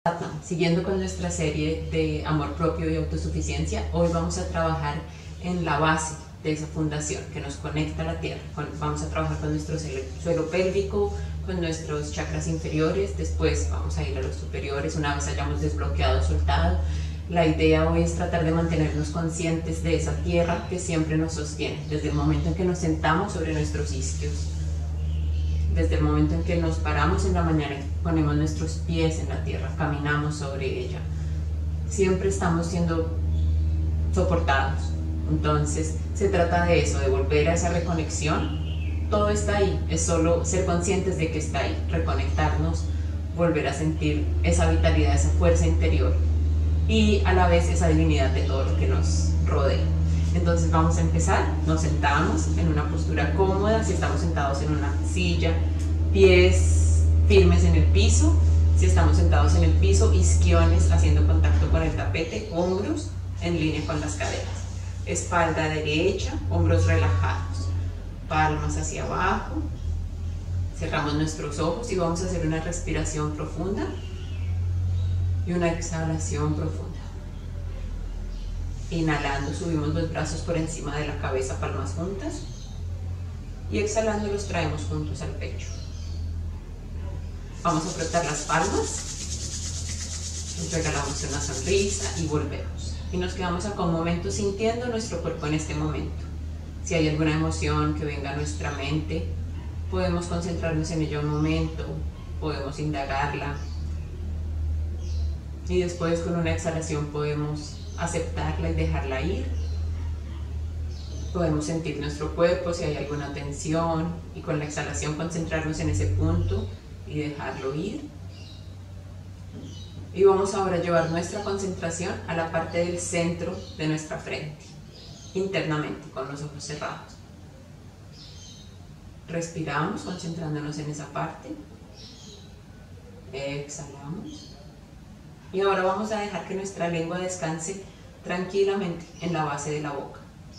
Siguiendo con nuestra serie de amor propio y autosuficiencia, hoy vamos a trabajar en la base de esa fundación que nos conecta a la tierra. Vamos a trabajar con nuestro suelo pélvico, con nuestros chakras inferiores, después vamos a ir a los superiores una vez hayamos desbloqueado, soltado. La idea hoy es tratar de mantenernos conscientes de esa tierra que siempre nos sostiene, desde el momento en que nos sentamos sobre nuestros isquios, desde el momento en que nos paramos en la mañana y ponemos nuestros pies en la tierra, caminamos sobre ella. Siempre estamos siendo soportados. Entonces se trata de eso, de volver a esa reconexión. Todo está ahí, es solo ser conscientes de que está ahí, reconectarnos, volver a sentir esa vitalidad, esa fuerza interior y a la vez esa divinidad de todo lo que nos rodea. Entonces vamos a empezar, nos sentamos en una postura cómoda, si estamos sentados en una silla, pies firmes en el piso, si estamos sentados en el piso, isquiones haciendo contacto con el tapete, hombros en línea con las caderas, espalda derecha, hombros relajados, palmas hacia abajo, cerramos nuestros ojos y vamos a hacer una respiración profunda y una exhalación profunda. Inhalando, subimos los brazos por encima de la cabeza, palmas juntas. Y exhalando, los traemos juntos al pecho. Vamos a frotar las palmas. Nos regalamos una sonrisa y volvemos. Y nos quedamos acá un momento sintiendo nuestro cuerpo en este momento. Si hay alguna emoción que venga a nuestra mente, podemos concentrarnos en ella un momento, podemos indagarla. Y después, con una exhalación, podemos aceptarla y dejarla ir. Podemos sentir nuestro cuerpo si hay alguna tensión y con la exhalación concentrarnos en ese punto y dejarlo ir. Y vamos ahora a llevar nuestra concentración a la parte del centro de nuestra frente, internamente, con los ojos cerrados. Respiramos concentrándonos en esa parte. Exhalamos. Y ahora vamos a dejar que nuestra lengua descanse tranquilamente en la base de la boca.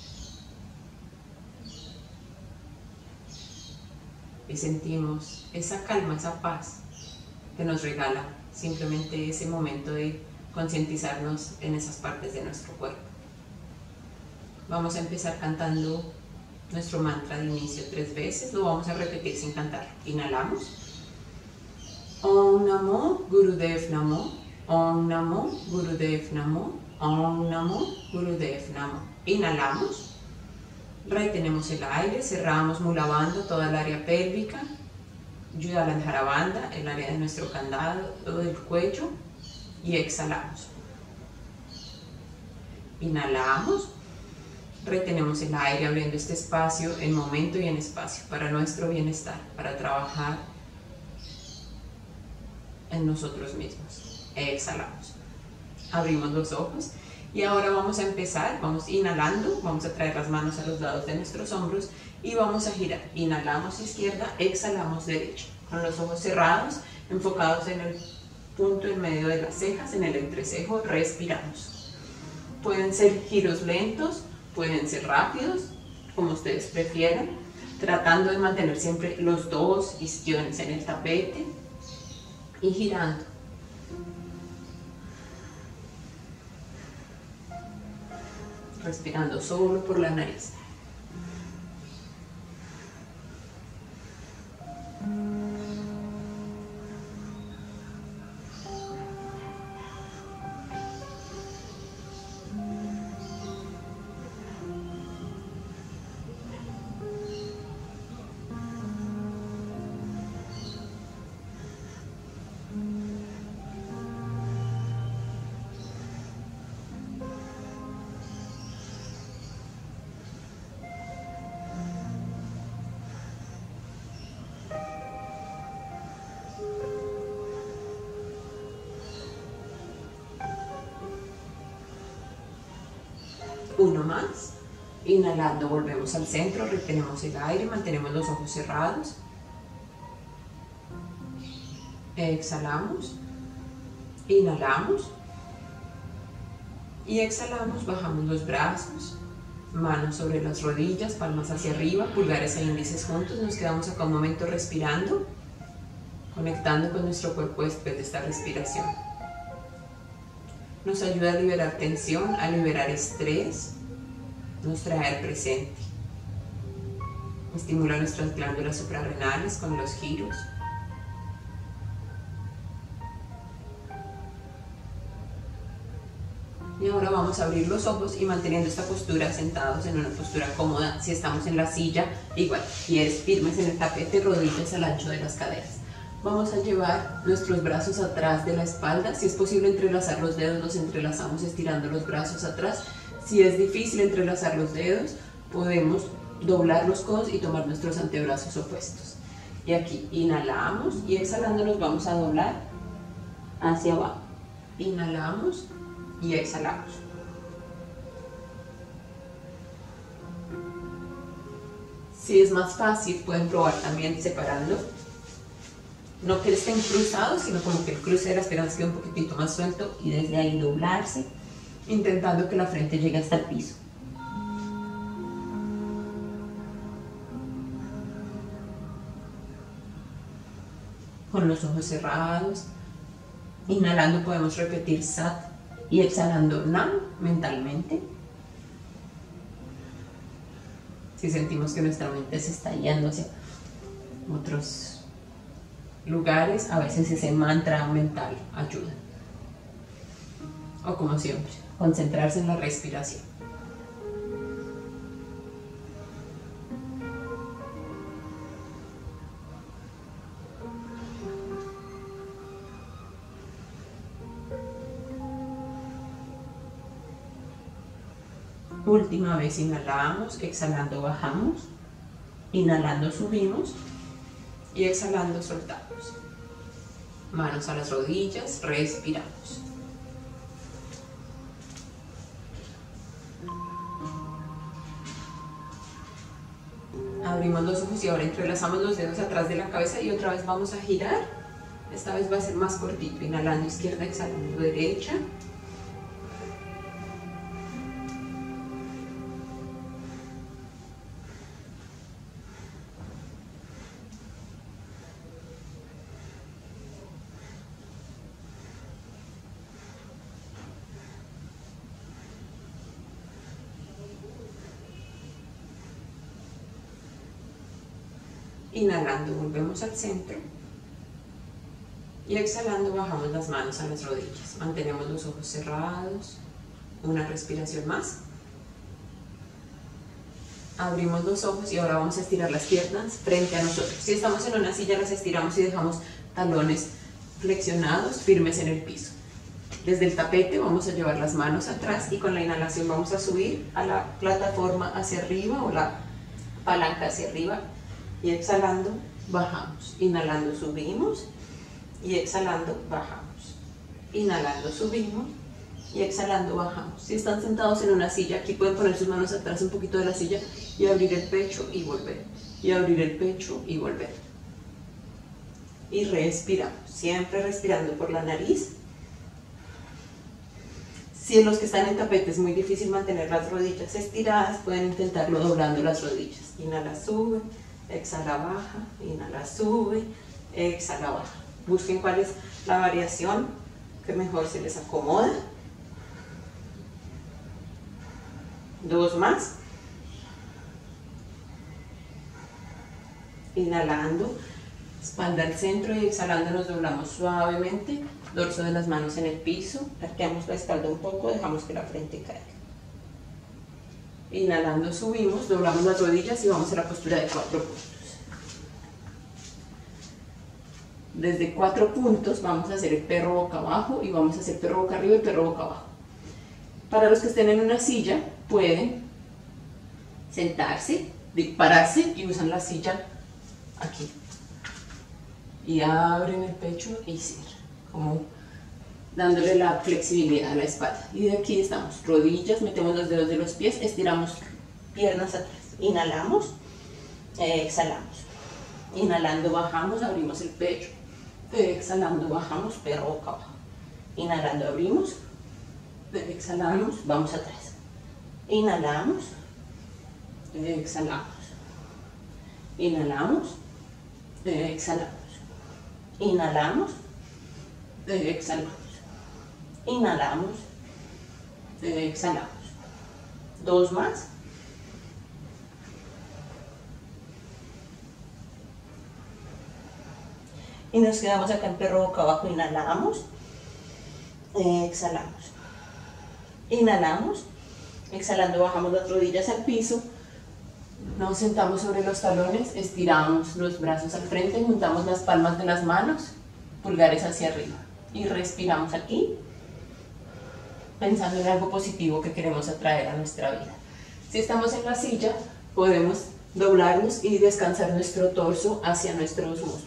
Y sentimos esa calma, esa paz que nos regala simplemente ese momento de concientizarnos en esas partes de nuestro cuerpo. Vamos a empezar cantando nuestro mantra de inicio 3 veces, lo vamos a repetir sin cantar. Inhalamos. Om Namo Gurudev Namo. Om Namo Gurudev Namo. Om Namo Gurudev Namo. Inhalamos. Retenemos el aire, cerramos Mula Bandha, toda el área pélvica. Jalandhara Bandha, el área de nuestro candado del cuello. Y exhalamos. Inhalamos. Retenemos el aire abriendo este espacio en momento y en espacio para nuestro bienestar, para trabajar en nosotros mismos. Exhalamos, abrimos los ojos y ahora vamos a empezar, vamos inhalando, vamos a traer las manos a los lados de nuestros hombros y vamos a girar. Inhalamos izquierda, exhalamos derecha, con los ojos cerrados, enfocados en el punto en medio de las cejas, en el entrecejo, respiramos. Pueden ser giros lentos, pueden ser rápidos, como ustedes prefieran, tratando de mantener siempre los dos isquiones en el tapete y girando. Respirando solo por la nariz. Uno más. Inhalando, volvemos al centro, retenemos el aire, mantenemos los ojos cerrados. Exhalamos. Inhalamos. Y exhalamos, bajamos los brazos, manos sobre las rodillas, palmas hacia arriba, pulgares e índices juntos. Nos quedamos acá un momento respirando, conectando con nuestro cuerpo después de esta respiración. Nos ayuda a liberar tensión, a liberar estrés, nos trae al presente. Estimula nuestras glándulas suprarrenales con los giros. Y ahora vamos a abrir los ojos y manteniendo esta postura sentados en una postura cómoda. Si estamos en la silla, igual, pies firmes en el tapete, rodillas al ancho de las caderas. Vamos a llevar nuestros brazos atrás de la espalda. Si es posible entrelazar los dedos, los entrelazamos estirando los brazos atrás. Si es difícil entrelazar los dedos, podemos doblar los codos y tomar nuestros antebrazos opuestos. Y aquí inhalamos y exhalando nos vamos a doblar hacia abajo. Inhalamos y exhalamos. Si es más fácil, pueden probar también separando. No que estén cruzados, sino como que el cruce de las piernas quede un poquitito más suelto y desde ahí doblarse, intentando que la frente llegue hasta el piso. Con los ojos cerrados, inhalando podemos repetir Sat y exhalando Nam mentalmente. Si sentimos que nuestra mente se está yendo hacia otros lugares, a veces ese mantra mental ayuda. O como siempre, concentrarse en la respiración. Última vez, inhalamos, exhalando bajamos, inhalando subimos y exhalando soltamos. Manos a las rodillas, respiramos. Abrimos los ojos y ahora entrelazamos los dedos atrás de la cabeza y otra vez vamos a girar. Esta vez va a ser más cortito, inhalando izquierda, exhalando derecha. Inhalando volvemos al centro y exhalando bajamos las manos a las rodillas. Mantenemos los ojos cerrados, una respiración más. Abrimos los ojos y ahora vamos a estirar las piernas frente a nosotros. Si estamos en una silla, las estiramos y dejamos talones flexionados, firmes en el piso. Desde el tapete vamos a llevar las manos atrás y con la inhalación vamos a subir a la plataforma hacia arriba o la palanca hacia arriba. Y exhalando, bajamos. Inhalando, subimos. Y exhalando, bajamos. Inhalando, subimos. Y exhalando, bajamos. Si están sentados en una silla, aquí pueden poner sus manos atrás un poquito de la silla y abrir el pecho y volver. Y abrir el pecho y volver. Y respiramos. Siempre respirando por la nariz. Si en los que están en tapete es muy difícil mantener las rodillas estiradas, pueden intentarlo doblando las rodillas. Inhala, sube. Exhala, baja, inhala, sube, exhala, baja. Busquen cuál es la variación que mejor se les acomoda. 2 más. Inhalando, espalda al centro y exhalando nos doblamos suavemente. Dorso de las manos en el piso, arqueamos la espalda un poco, dejamos que la frente caiga. Inhalando subimos, doblamos las rodillas y vamos a la postura de 4 puntos. Desde 4 puntos vamos a hacer el perro boca abajo y vamos a hacer perro boca arriba y perro boca abajo. Para los que estén en una silla, pueden sentarse, pararse y usan la silla aquí. Y abren el pecho y cierran, como dándole la flexibilidad a la espalda. Y de aquí estamos, rodillas, metemos los dedos de los pies, estiramos piernas atrás. Inhalamos, exhalamos. Inhalando bajamos, abrimos el pecho. Exhalando bajamos, perro boca abajo. Inhalando abrimos, exhalamos, vamos atrás. Inhalamos, exhalamos. Inhalamos, exhalamos. Inhalamos, exhalamos. Inhalamos, Exhalamos. 2 más. Y nos quedamos acá en perro boca abajo, inhalamos, exhalamos, inhalamos, exhalando bajamos las rodillas al piso, Nos sentamos sobre los talones, estiramos los brazos al frente, juntamos las palmas de las manos, pulgares hacia arriba y respiramos aquí, pensando en algo positivo que queremos atraer a nuestra vida. Si estamos en la silla, podemos doblarnos y descansar nuestro torso hacia nuestros muslos.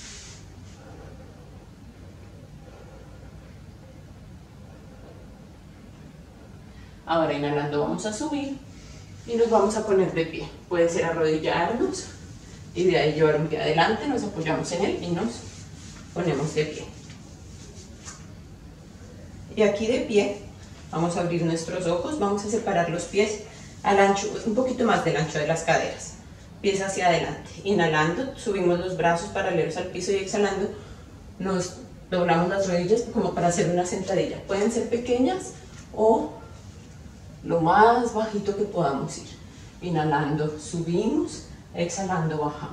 Ahora inhalando vamos a subir y nos vamos a poner de pie. Puede ser arrodillarnos y de ahí llevar un pie adelante, nos apoyamos en él y nos ponemos de pie. Y aquí de pie vamos a abrir nuestros ojos, vamos a separar los pies al ancho, un poquito más del ancho de las caderas. Pies hacia adelante. Inhalando, subimos los brazos paralelos al piso y exhalando, nos doblamos las rodillas como para hacer una sentadilla. Pueden ser pequeñas o lo más bajito que podamos ir. Inhalando, subimos, exhalando, bajamos.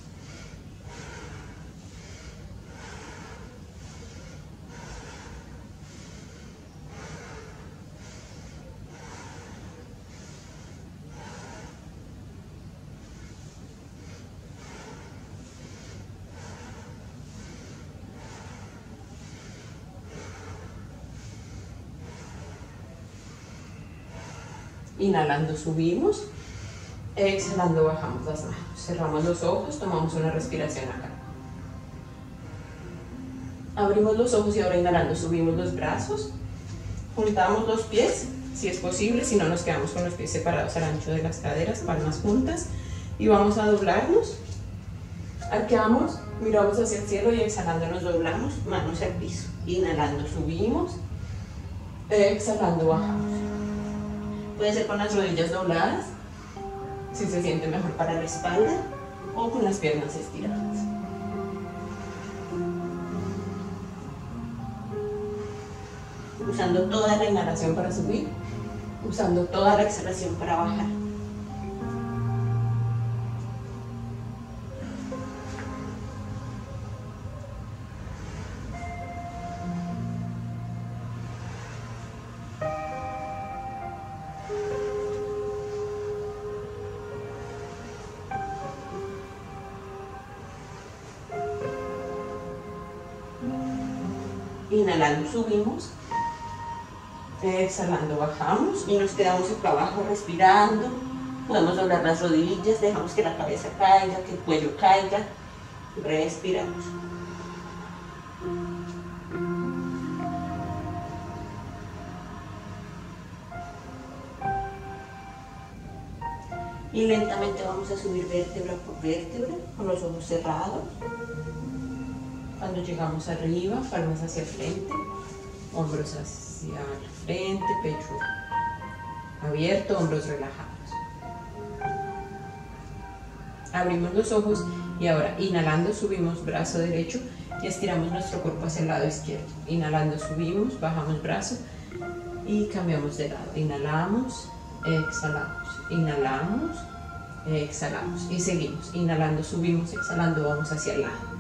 Inhalando subimos, exhalando bajamos las manos, cerramos los ojos, tomamos una respiración acá. Abrimos los ojos y ahora inhalando subimos los brazos, juntamos los pies, si es posible, si no nos quedamos con los pies separados al ancho de las caderas, palmas juntas, y vamos a doblarnos, arqueamos, miramos hacia el cielo y exhalando nos doblamos, manos al piso. Inhalando subimos, exhalando bajamos. Puede ser con las rodillas dobladas, si se siente mejor para la espalda, o con las piernas estiradas. Usando toda la inhalación para subir, usando toda la exhalación para bajar. Inhalando subimos, exhalando bajamos y nos quedamos acá abajo respirando. Podemos doblar las rodillas, dejamos que la cabeza caiga, que el cuello caiga, respiramos. Y lentamente vamos a subir vértebra por vértebra con los ojos cerrados. Cuando llegamos arriba, palmas hacia el frente, hombros hacia el frente, pecho abierto, hombros relajados. Abrimos los ojos y ahora inhalando subimos brazo derecho y estiramos nuestro cuerpo hacia el lado izquierdo. Inhalando subimos, bajamos brazo y cambiamos de lado. Inhalamos, exhalamos, inhalamos, exhalamos y seguimos. Inhalando subimos, exhalando vamos hacia el lado.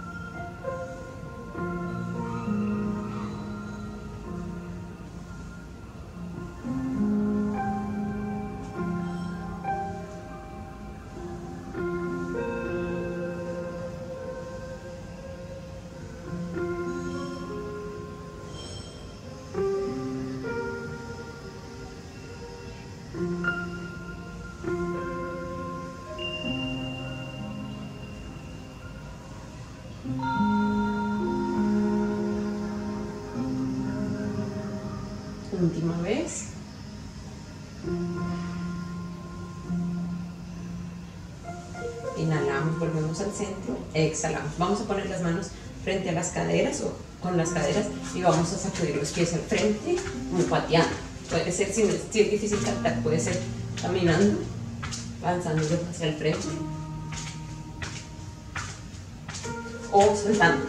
Última vez. Inhalamos, volvemos al centro, exhalamos. Vamos a poner las manos frente a las caderas o con las caderas y vamos a sacudir los pies al frente, como pateando. Puede ser, si es difícil saltar, puede ser caminando, avanzando hacia el frente o saltando.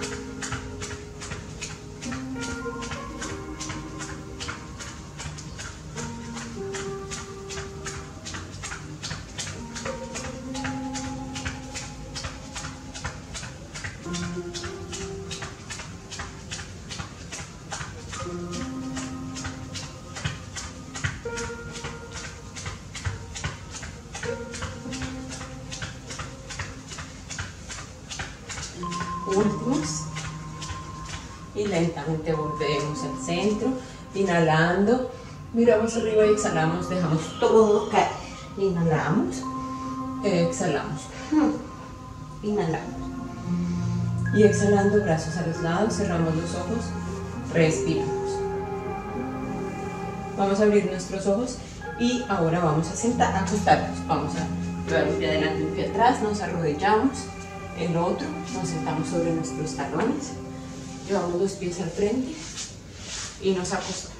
Últimos. Y lentamente volvemos al centro, inhalando, miramos arriba y exhalamos, dejamos todo caer. Inhalamos, exhalamos, inhalamos. Y exhalando, brazos a los lados, cerramos los ojos, respiramos. Vamos a abrir nuestros ojos y ahora vamos a acostarnos. Vamos a llevar un pie adelante y un pie atrás, nos arrodillamos, el otro, nos sentamos sobre nuestros talones. Llevamos los pies al frente y nos acostamos.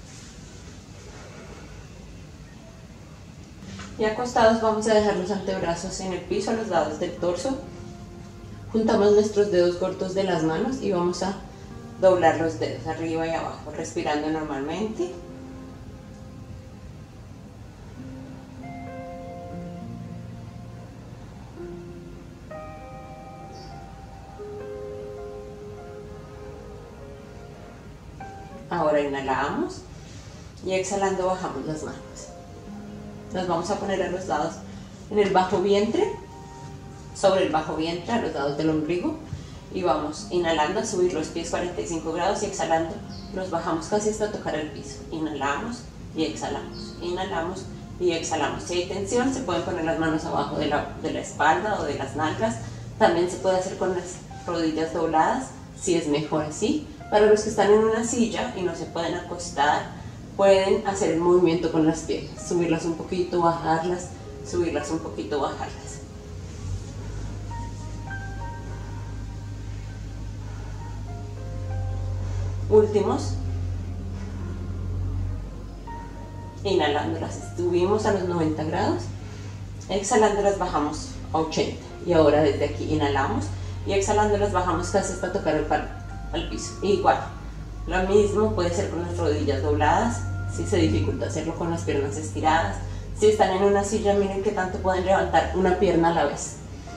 Y acostados vamos a dejar los antebrazos en el piso a los lados del torso. Juntamos nuestros dedos cortos de las manos y vamos a doblar los dedos arriba y abajo, respirando normalmente. Ahora inhalamos y exhalando bajamos las manos. Nos vamos a poner a los lados en el bajo vientre, sobre el bajo vientre, a los lados del ombligo. Y vamos inhalando a subir los pies 45 grados y exhalando los bajamos casi hasta tocar el piso. Inhalamos y exhalamos, inhalamos y exhalamos. Si hay tensión, se pueden poner las manos abajo de la espalda o de las nalgas. También se puede hacer con las rodillas dobladas, si es mejor así. Para los que están en una silla y no se pueden acostar, pueden hacer el movimiento con las piernas, subirlas un poquito, bajarlas, subirlas un poquito, bajarlas. Últimos. Inhalando las subimos a los 90 grados, exhalando las bajamos a 80. Y ahora desde aquí inhalamos y exhalando las bajamos casi hasta tocar el palo al piso. Igual, lo mismo puede ser con las rodillas dobladas, si se dificulta hacerlo con las piernas estiradas. Si están en una silla, miren qué tanto pueden levantar una pierna a la vez.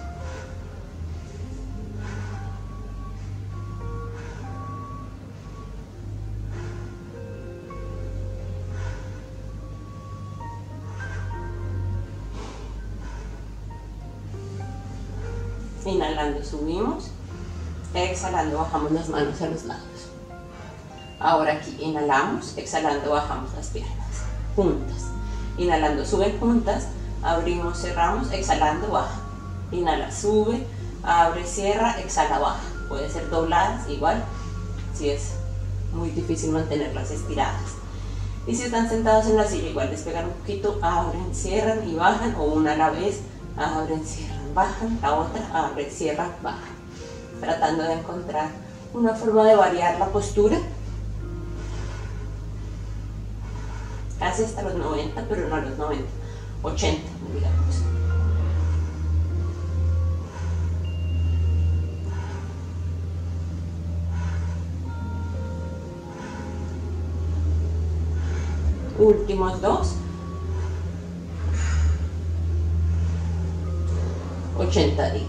Inhalando subimos, exhalando bajamos las manos a los lados. Ahora aquí inhalamos, exhalando bajamos las piernas juntas. Inhalando suben juntas, abrimos, cerramos, exhalando baja. Inhala, sube, abre, cierra, exhala, baja. Puede ser dobladas igual, si es muy difícil mantenerlas estiradas. Y si están sentados en la silla, igual despegan un poquito, abren, cierran y bajan, o una a la vez, abren, cierran, bajan, la otra, abre, cierra, baja. Tratando de encontrar una forma de variar la postura. Casi hasta los 90, pero no a los 90, 80, digamos. Últimos dos. 80 diga.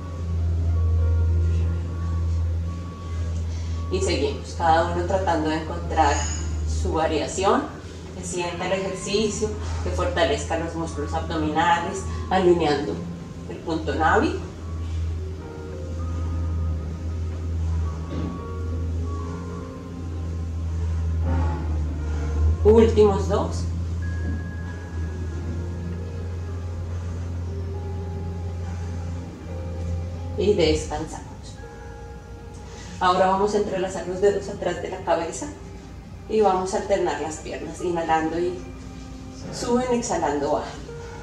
Y seguimos, cada uno tratando de encontrar su variación, que sienta el ejercicio, que fortalezca los músculos abdominales, alineando el punto navi. Últimos dos. Y descansamos. Ahora vamos a entrelazar los dedos atrás de la cabeza y vamos a alternar las piernas, inhalando y suben, exhalando, bajan.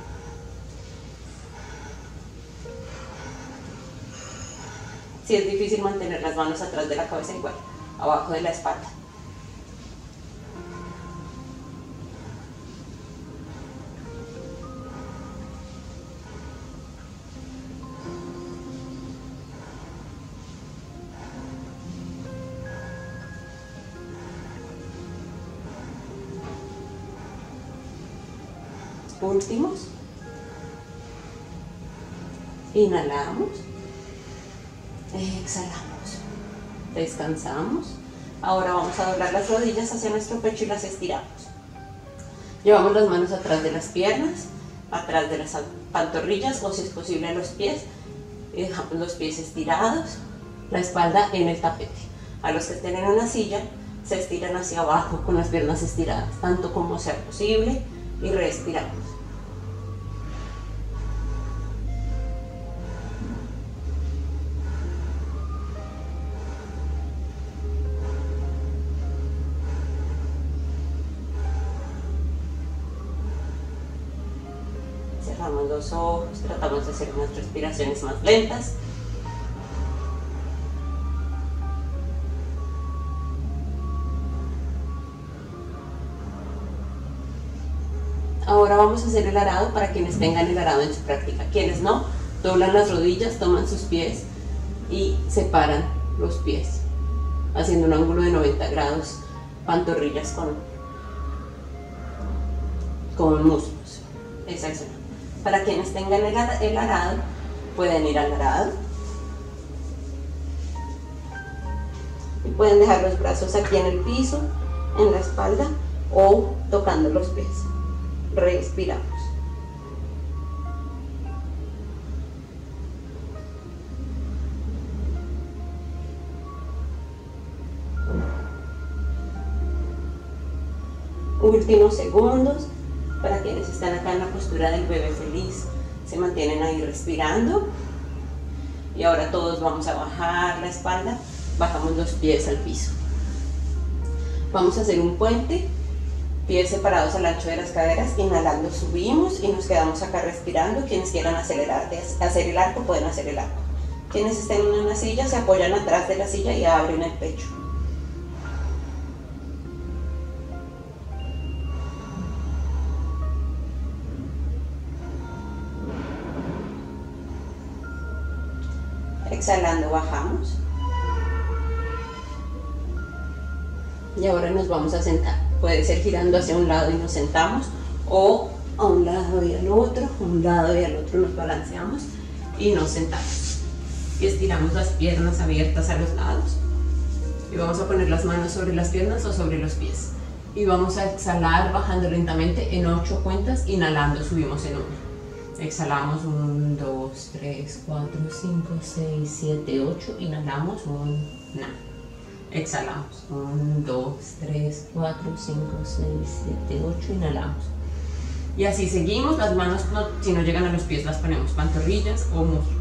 Si es difícil mantener las manos atrás de la cabeza, igual, abajo de la espalda. Últimos. Inhalamos, exhalamos, descansamos. Ahora vamos a doblar las rodillas hacia nuestro pecho y las estiramos. Llevamos las manos atrás de las piernas, atrás de las pantorrillas, o si es posible los pies, y dejamos los pies estirados. la espalda en el tapete. A los que estén en una silla, se estiran hacia abajo con las piernas estiradas, tanto como sea posible, y respiramos. Cerramos los ojos, tratamos de hacer unas respiraciones más lentas. Ahora vamos a hacer el arado para quienes tengan el arado en su práctica. Quienes no, doblan las rodillas, toman sus pies y separan los pies, haciendo un ángulo de 90 grados, pantorrillas con muslos. Exacto. Para quienes tengan el arado, pueden ir al arado. Y pueden dejar los brazos aquí en el piso, en la espalda o tocando los pies. Respiramos. Últimos segundos. Para quienes están acá en la postura del bebé feliz, se mantienen ahí respirando. Y ahora todos vamos a bajar la espalda, bajamos los pies al piso. Vamos a hacer un puente, pies separados al ancho de las caderas, inhalando subimos y nos quedamos acá respirando. Quienes quieran hacer el arco pueden hacer el arco. Quienes estén en una silla se apoyan atrás de la silla y abren el pecho. Exhalando bajamos. Y ahora nos vamos a sentar. Puede ser girando hacia un lado y nos sentamos, o a un lado y al otro, a un lado y al otro nos balanceamos y nos sentamos. Y estiramos las piernas abiertas a los lados. Y vamos a poner las manos sobre las piernas o sobre los pies. Y vamos a exhalar bajando lentamente en 8 cuentas, inhalando subimos en 1. Exhalamos 1, 2, 3, 4, 5, 6, 7, 8. Inhalamos 1. Exhalamos 1, 2, 3, 4, 5, 6, 7, 8. Inhalamos. Y así seguimos. Las manos, si no llegan a los pies, las ponemos pantorrillas o muslos.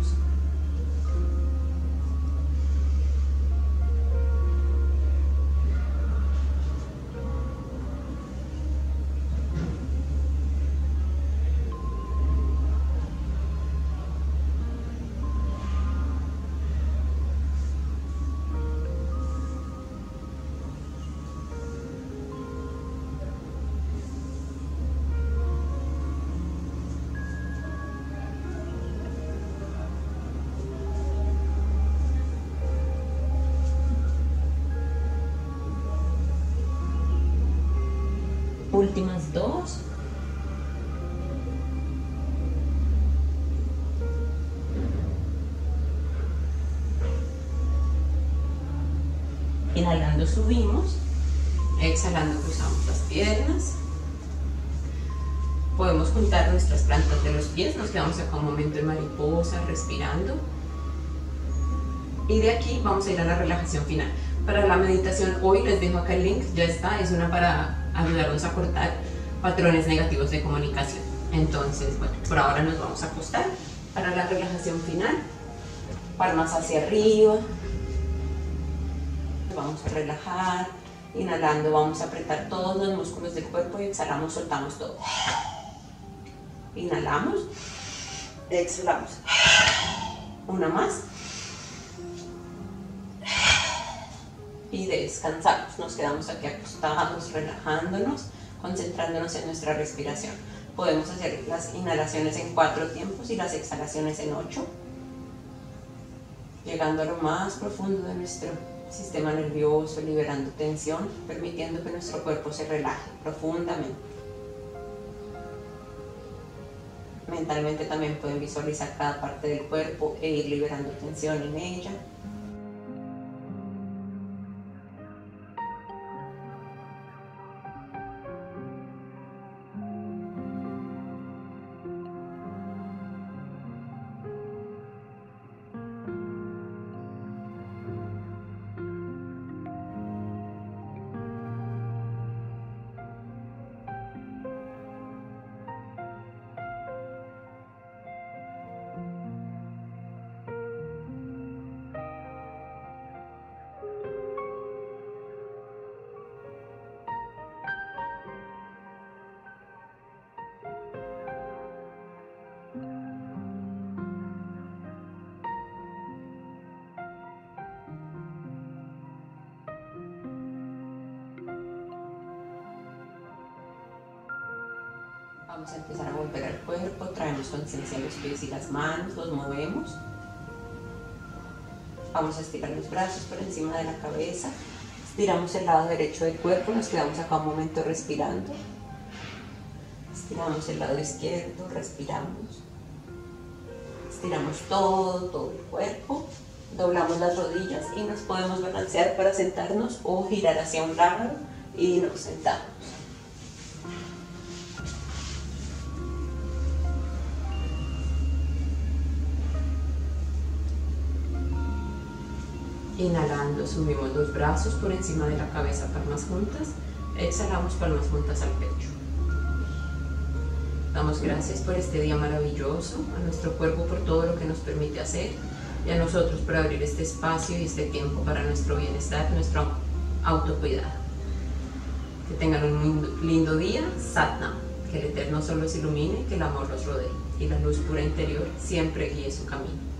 Últimas 2. Inhalando subimos, exhalando cruzamos las piernas. Podemos juntar nuestras plantas de los pies, nos quedamos acá un momento en mariposa, respirando. Y de aquí vamos a ir a la relajación final. Para la meditación hoy les dejo acá el link, ya está, es una para ayudarnos a cortar patrones negativos de comunicación. Entonces, bueno, por ahora nos vamos a acostar. Para la relajación final, palmas hacia arriba. Vamos a relajar. Inhalando vamos a apretar todos los músculos del cuerpo y exhalamos, soltamos todo. Inhalamos, exhalamos. Una más. Y descansamos, nos quedamos aquí acostados, relajándonos, concentrándonos en nuestra respiración. Podemos hacer las inhalaciones en 4 tiempos y las exhalaciones en 8, llegando a lo más profundo de nuestro sistema nervioso, liberando tensión, permitiendo que nuestro cuerpo se relaje profundamente. Mentalmente también pueden visualizar cada parte del cuerpo e ir liberando tensión en ella. Vamos a empezar a volver al cuerpo, traemos conciencia en los pies y las manos, los movemos. Vamos a estirar los brazos por encima de la cabeza. Estiramos el lado derecho del cuerpo, nos quedamos acá un momento respirando. Estiramos el lado izquierdo, respiramos. Estiramos todo el cuerpo. Doblamos las rodillas y nos podemos balancear para sentarnos o girar hacia un lado y nos sentamos. Inhalando, subimos los brazos por encima de la cabeza, palmas juntas. Exhalamos, palmas juntas al pecho. Damos gracias por este día maravilloso, a nuestro cuerpo por todo lo que nos permite hacer y a nosotros por abrir este espacio y este tiempo para nuestro bienestar, nuestro autocuidado. Que tengan un lindo día, Sat Nam. Que el Eterno solo los ilumine, que el amor los rodee y la luz pura interior siempre guíe su camino.